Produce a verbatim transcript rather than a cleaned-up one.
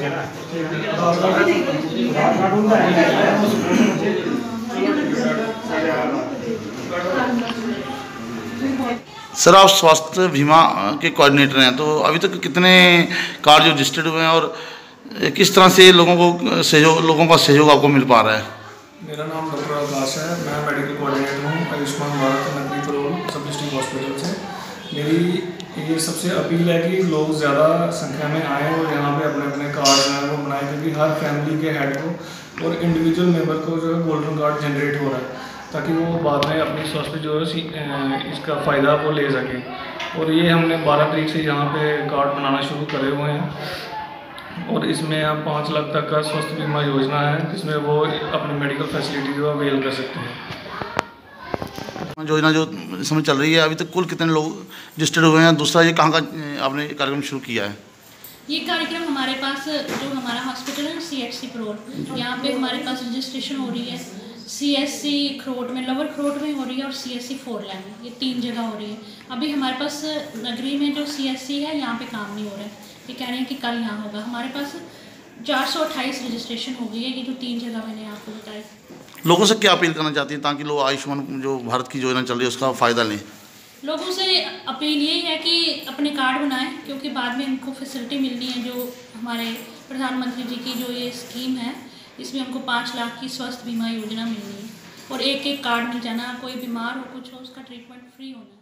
Sir, आप स्वास्थ्य बीमा के कोऑर्डिनेटर हैं, तो अभी तक कितने कार्ड जो रजिस्टर्ड हुए हैं और किस तरह से लोगों को सहयोग लोगों का सहयोग आपको मिल पा रहा है? मेरा नाम डॉक्टर आकाश है। मैं मेडिकल कोऑर्डिनेटर हूँ आयुष्मान भारत नकली करोल सब डिस्ट्रिक्ट हॉस्पिटल से। मेरी ये सबसे अपील है कि लोग ज़्यादा संख्या में आएँ और यहाँ पे अपने अपने कार्ड जो है वो बनाएं, क्योंकि हर फैमिली के हेड को और इंडिविजुअल मेंबर को जो है गोल्डन कार्ड जनरेट हो रहा है, ताकि वो बाद में अपनी स्वास्थ्य जो है इसका फ़ायदा वो ले सकें। और ये हमने बारह तारीख से यहाँ पे कार्ड बनाना शुरू करे हुए हैं और इसमें आप पाँच लाख तक का स्वास्थ्य बीमा योजना है, जिसमें वो अपनी मेडिकल फैसिलिटी जो अवेल कर सकते हैं। योजना जो समय चल रही है, अभी तक कुल कितने लोग रजिस्टर्ड हुए हैं? दूसरा, ये कहाँ का आपने कार्यक्रम शुरू किया है? ये कार्यक्रम हमारे पास जो हमारा हॉस्पिटल है सी एच सी खरोट, यहाँ पे हमारे पास रजिस्ट्रेशन हो रही है। सी एस सी खरोट में, लोअर खरोट में हो रही है और सी एस सी फोर लैन में, ये तीन जगह हो रही है। अभी हमारे पास नगरी में जो सी एस सी है यहाँ पे काम नहीं हो रहा है, ये कह रहे हैं कि कल यहाँ होगा। हमारे पास चार सौ अट्ठाईस रजिस्ट्रेशन हो गई है, ये जो तीन जगह मैंने आपको बताया। लोगों से क्या अपील करना चाहती हैं ताकि लोग आयुष्मान जो भारत की योजना चल रही है उसका फ़ायदा लें? लोगों से अपील यही है कि अपने कार्ड बनाएं, क्योंकि बाद में इनको फैसिलिटी मिलनी है। जो हमारे प्रधानमंत्री जी की जो ये स्कीम है, इसमें हमको पाँच लाख की स्वास्थ्य बीमा योजना मिलनी है और एक एक कार्ड मिल जाना। कोई बीमार हो, कुछ हो, उसका ट्रीटमेंट फ्री होना है।